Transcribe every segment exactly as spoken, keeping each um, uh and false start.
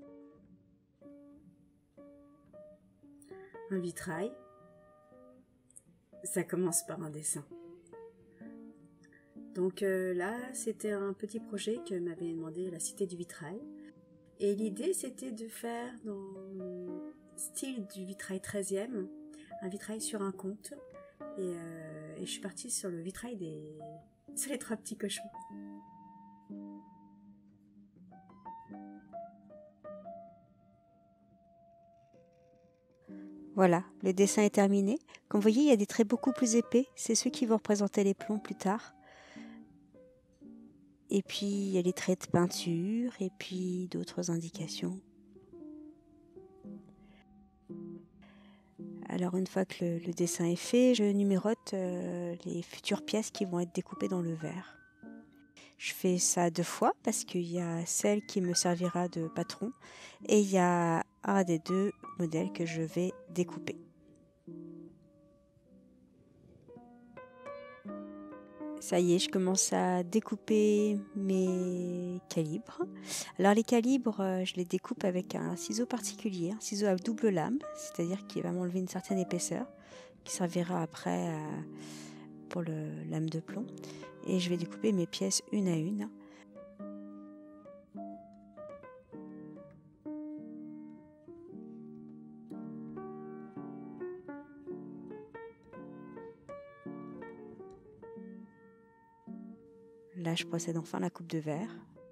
Un vitrail, ça commence par un dessin. Donc euh, là, c'était un petit projet que m'avait demandé la Cité du Vitrail. Et l'idée, c'était de faire dans le style du vitrail treizième, un vitrail sur un conte. Et, euh, et je suis partie sur le vitrail des... sur les trois petits cochons. Voilà, le dessin est terminé. Comme vous voyez, il y a des traits beaucoup plus épais. C'est ceux qui vont représenter les plombs plus tard. Et puis, il y a les traits de peinture et puis d'autres indications. Alors, une fois que le, le dessin est fait, je numérote euh, les futures pièces qui vont être découpées dans le verre. Je fais ça deux fois parce qu'il y a celle qui me servira de patron et il y a un des deux modèles que je vais découper. Ça y est, je commence à découper mes calibres. Alors les calibres, je les découpe avec un ciseau particulier, un ciseau à double lame, c'est-à-dire qui va m'enlever une certaine épaisseur, qui servira après pour le lame de plomb. Et je vais découper mes pièces une à une. Là, je procède enfin à la coupe de verre.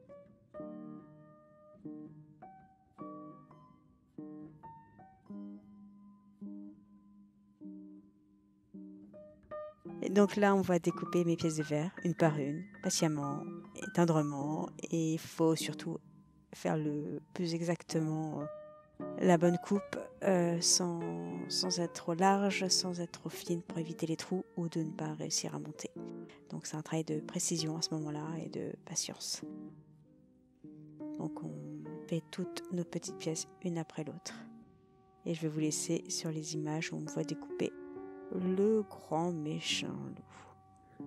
Et donc là, on va découper mes pièces de verre, une par une, patiemment et tendrement. Et il faut surtout faire le plus exactement la bonne coupe euh, sans, sans être trop large, sans être trop fine pour éviter les trous ou de ne pas réussir à monter. Donc c'est un travail de précision à ce moment-là et de patience. Donc on fait toutes nos petites pièces une après l'autre. Et je vais vous laisser sur les images où on me voit découper le grand méchant loup.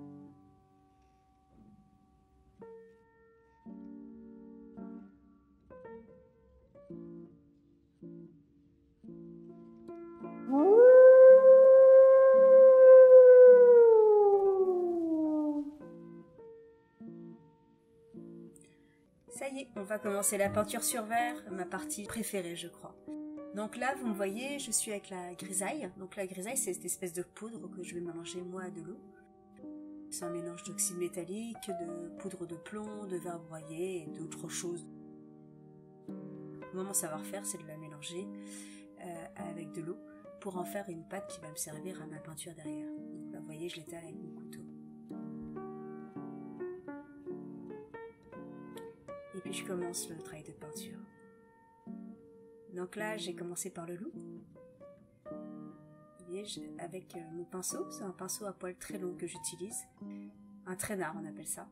Ça y est, on va commencer la peinture sur verre, ma partie préférée je crois. Donc là, vous me voyez, je suis avec la grisaille. Donc la grisaille, c'est cette espèce de poudre que je vais mélanger moi à de l'eau. C'est un mélange d'oxyde métallique, de poudre de plomb, de verre broyé et d'autres choses. Moi, mon savoir-faire, c'est de la mélanger euh, avec de l'eau pour en faire une pâte qui va me servir à ma peinture derrière. Donc là, vous voyez, je l'étale avec mon couteau. Et puis je commence le travail de peinture. Donc là, j'ai commencé par le loup. Vous voyez, avec mon pinceau, c'est un pinceau à poils très long que j'utilise. Un traînard, on appelle ça.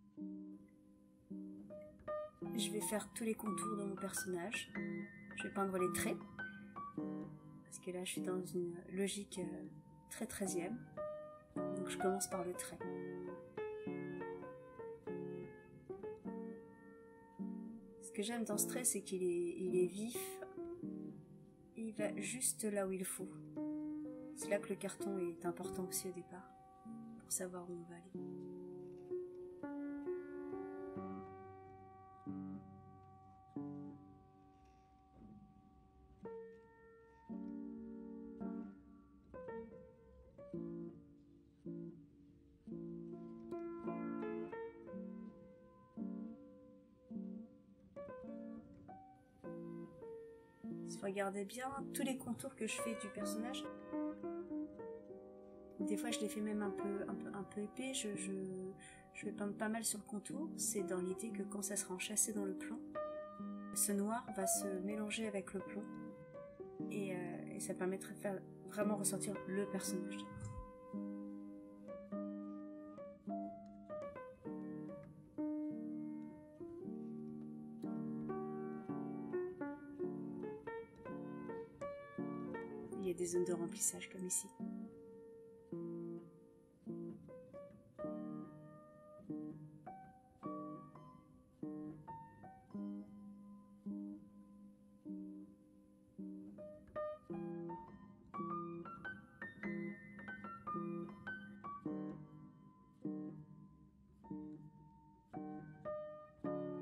Je vais faire tous les contours de mon personnage. Je vais peindre les traits. Parce que là, je suis dans une logique très treizième. Donc je commence par le trait. Ce que j'aime dans ce trait, c'est qu'il est, il est vif. Et il va juste là où il faut. C'est là que le carton est important aussi au départ. Pour savoir où on va aller. Si vous regardez bien tous les contours que je fais du personnage, des fois je les fais même un peu, un peu, un peu épais, je, je, je vais peindre pas mal sur le contour, c'est dans l'idée que quand ça sera enchâssé dans le plomb, ce noir va se mélanger avec le plomb et, euh, et ça permettrait de faire vraiment ressortir le personnage. Il y a des zones de remplissage comme ici.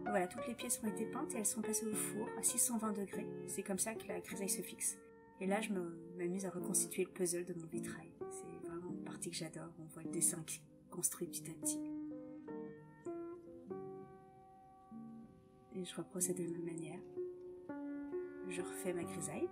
Voilà, toutes les pièces ont été peintes et elles sont passées au four à six cent vingt degrés. C'est comme ça que la grisaille se fixe. Et là, je m'amuse à reconstituer le puzzle de mon vitrail. C'est vraiment une partie que j'adore. On voit le dessin qui construit petit à petit. Et je reprocède de la même manière. Je refais ma grisaille.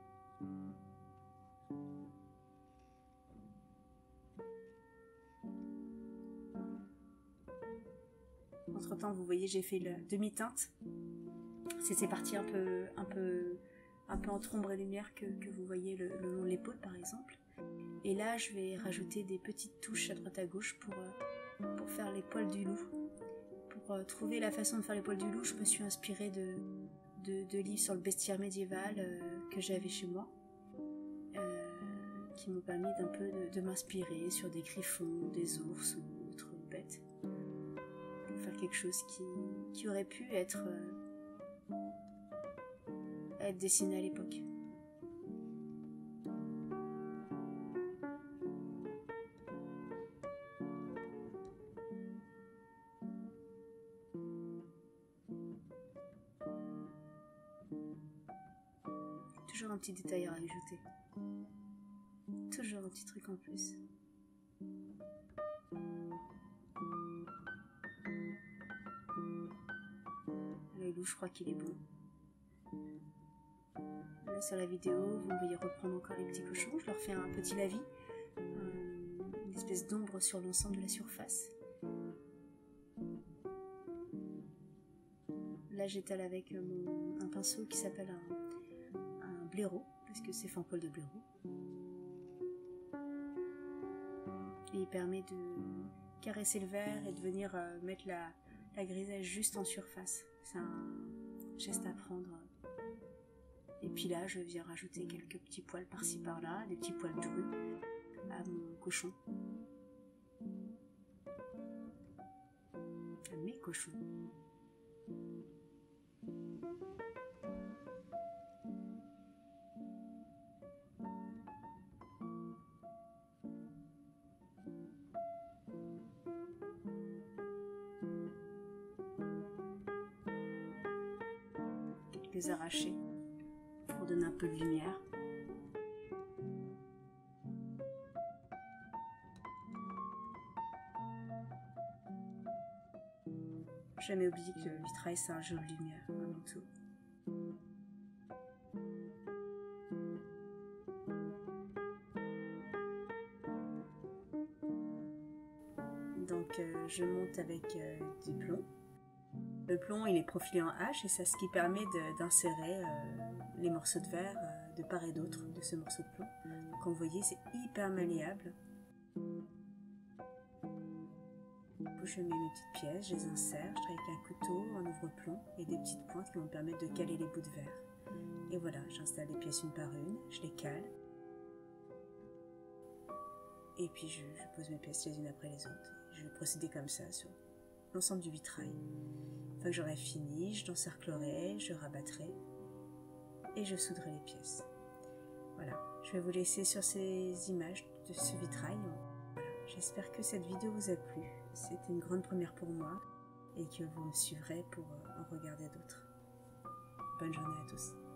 Entre temps, vous voyez, j'ai fait la demi-teinte. C'est ces parties un peu, un peu, un peu entre ombre et lumière que, que vous voyez le, le long de l'épaule, par exemple. Et là, je vais rajouter des petites touches à droite à gauche pour, pour faire les poils du loup. Pour euh, trouver la façon de faire les poils du loup, je me suis inspirée de, de, de livres sur le bestiaire médiéval euh, que j'avais chez moi, euh, qui m'ont permis d'un peu de, de m'inspirer sur des griffons, des ours ou autres bêtes. Faire quelque chose qui, qui aurait pu être, euh, être dessiné à l'époque. Toujours un petit détail à rajouter. Toujours un petit truc en plus. Le loup, je crois qu'il est bon. Là, sur la vidéo, vous me voyez reprendre encore les petits cochons. Je leur fais un petit lavis, une espèce d'ombre sur l'ensemble de la surface. Là, j'étale avec mon, un pinceau qui s'appelle un, un blaireau, parce que c'est fait en poil de blaireau. Et il permet de caresser le verre et de venir euh, mettre la, la grisaille juste en surface. C'est un geste à prendre. Et puis là, je viens rajouter quelques petits poils par-ci par-là, des petits poils drus à mon cochon. À mes cochons. Quelques arrachés pour donner un peu de lumière. Jamais oublié que le vitrail c'est un jeu de lumière avant tout. Donc euh, je monte avec euh, du plomb. Le plomb il est profilé en H et c'est ce qui permet d'insérer euh, les morceaux de verre euh, de part et d'autre de ce morceau de plomb. Donc comme vous voyez c'est hyper malléable. Je mets mes petites pièces, je les insère, je travaille avec un couteau, un ouvre-plomb et des petites pointes qui vont me permettre de caler les bouts de verre. Et voilà, j'installe les pièces une par une, je les cale. Et puis je, je pose mes pièces les unes après les autres. Je vais procéder comme ça sur l'ensemble du vitrail. Une fois que j'aurai fini, je l'encerclerai, je rabattrai et je soudrai les pièces. Voilà, je vais vous laisser sur ces images de ce vitrail. Voilà, j'espère que cette vidéo vous a plu. C'était une grande première pour moi et que vous me suivrez pour en regarder d'autres. Bonne journée à tous.